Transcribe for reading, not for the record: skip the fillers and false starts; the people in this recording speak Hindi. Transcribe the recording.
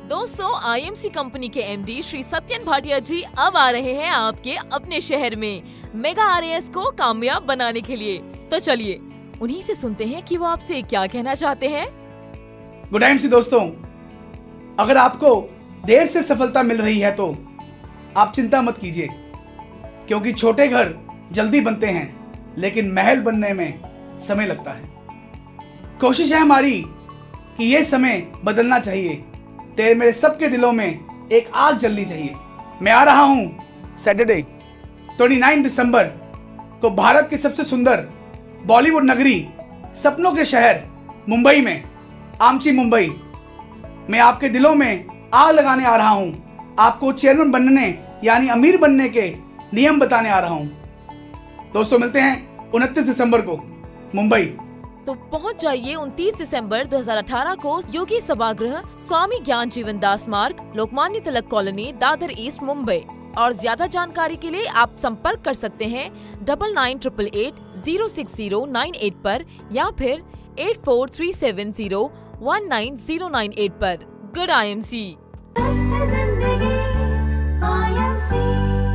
दोस्तों, आईएमसी कंपनी के एमडी श्री सत्यन भाटिया जी अब आ रहे हैं आपके अपने शहर में मेगा आरएएस को कामयाब बनाने के लिए। तो चलिए उन्हीं से सुनते हैं कि वो आपसे क्या कहना चाहते हैं। गुड आईएमसी दोस्तों, अगर आपको देर से सफलता मिल रही है तो आप चिंता मत कीजिए, क्योंकि छोटे घर जल्दी बनते हैं लेकिन महल बनने में समय लगता है। कोशिश है हमारी कि ये समय बदलना चाहिए। तेरे मेरे सबके दिलों में एक आग जलनी चाहिए। मैं आ रहा हूं सैटरडे 29 दिसंबर को भारत की सबसे सुंदर बॉलीवुड नगरी, सपनों के शहर मुंबई में, आमची मुंबई में आपके दिलों में आग लगाने आ रहा हूं। आपको चेयरमैन बनने यानी अमीर बनने के नियम बताने आ रहा हूं। दोस्तों, मिलते हैं 29 दिसंबर को मुंबई। तो पहुंच जाइए 29 दिसंबर 2018 को योगी सभागृह, स्वामी ज्ञान जीवन दास मार्ग, लोकमान्य तिलक कॉलोनी, दादर ईस्ट, मुंबई। और ज्यादा जानकारी के लिए आप संपर्क कर सकते हैं 9988806098 पर या फिर 8437019098 पर। Good IMC.